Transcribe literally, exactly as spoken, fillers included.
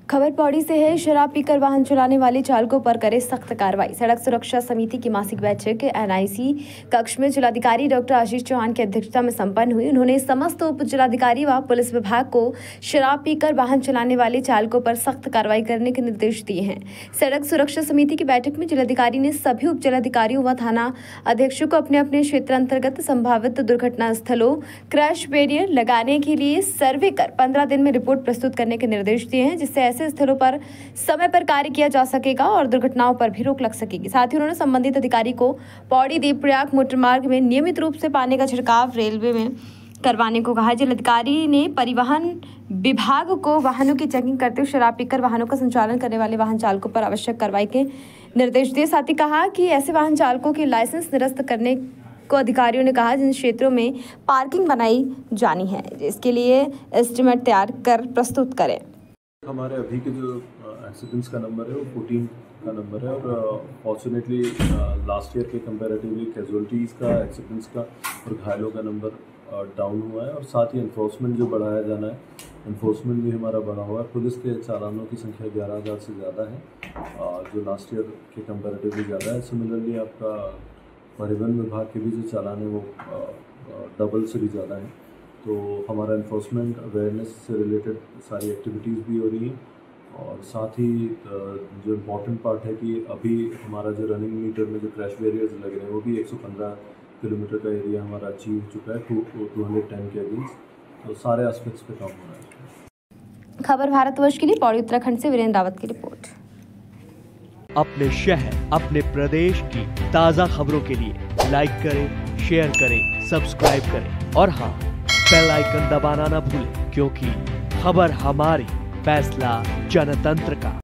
खबर पौड़ी से है। शराब पीकर वाहन चलाने वाले चालकों पर करे सख्त कार्रवाई। सड़क सुरक्षा समिति की मासिक बैठक एनआईसी कक्ष में जिलाधिकारी डॉक्टर आशीष चौहान की अध्यक्षता में संपन्न हुई। उन्होंने समस्त उप जिलाधिकारी व पुलिस विभाग को शराब पीकर वाहन चलाने वाले चालकों पर सख्त कार्रवाई करने के निर्देश दिए हैं। सड़क सुरक्षा समिति की बैठक में जिलाधिकारी ने सभी उप जिलाधिकारियों व थाना अध्यक्षों को अपने अपने क्षेत्र अंतर्गत संभावित दुर्घटना स्थलों क्रैश बैरियर लगाने के लिए सर्वे कर पंद्रह दिन में रिपोर्ट प्रस्तुत करने के निर्देश दिए हैं, जिससे ऐसे स्थलों पर समय पर कार्य किया जा सकेगा और दुर्घटनाओं पर भी रोक लग सकेगी। साथ ही उन्होंने संबंधित अधिकारी को पौड़ी देवप्रयाग मोटर मार्ग में नियमित रूप से पानी का छिड़काव रेलवे में करवाने को कहा। जिलाधिकारी ने परिवहन विभाग को वाहनों की चेकिंग करते हुए शराब पीकर वाहनों का संचालन करने वाले वाहन चालकों पर आवश्यक कार्रवाई के निर्देश दिए। साथ ही कहा कि ऐसे वाहन चालकों के लाइसेंस निरस्त करने को अधिकारियों ने कहा जिन क्षेत्रों में पार्किंग बनाई जानी है, इसके लिए एस्टीमेट तैयार कर प्रस्तुत करें। हमारे अभी के जो एक्सीडेंट्स का नंबर है वो चौदह का नंबर है और फॉर्चुनेटली लास्ट ईयर के कंपैरेटिवली कैजुअलिटीज़ का, एक्सीडेंट्स का और घायलों का नंबर डाउन हुआ है। और साथ ही एनफोर्समेंट जो बढ़ाया जाना है, एनफोर्समेंट भी हमारा बढ़ा हुआ है। पुलिस के चालानों की संख्या ग्यारह हज़ार से ज़्यादा है जो लास्ट ईयर के कंपैरेटिवली ज़्यादा है। सिमिलरली आपका परिवहन विभाग के भी जो चालान है वो डबल से भी ज़्यादा है। तो हमारा एनफोर्समेंट अवेयरनेस से रिलेटेड सारी एक्टिविटीज़ भी हो रही हैं। और साथ ही जो इम्पोर्टेंट पार्ट है कि अभी हमारा जो रनिंग मीटर में जो क्रैश बैरियर्स लग रहे हैं वो भी एक सौ पंद्रह किलोमीटर का एरिया हमारा अचीव हो चुका है टू टू हंड्रेड टेन के अगेंस्ट। तो सारे एस्पेक्ट्स पे काम हो रहा है। खबर भारतवर्ष के लिए पौड़ी उत्तराखंड से वीरेंद्र रावत की रिपोर्ट। अपने शहर, अपने प्रदेश की ताज़ा खबरों के लिए लाइक करें, शेयर करें, सब्सक्राइब करें और हाँ, बेल आइकन दबाना ना भूलें, क्योंकि खबर हमारी, फैसला जनतंत्र का।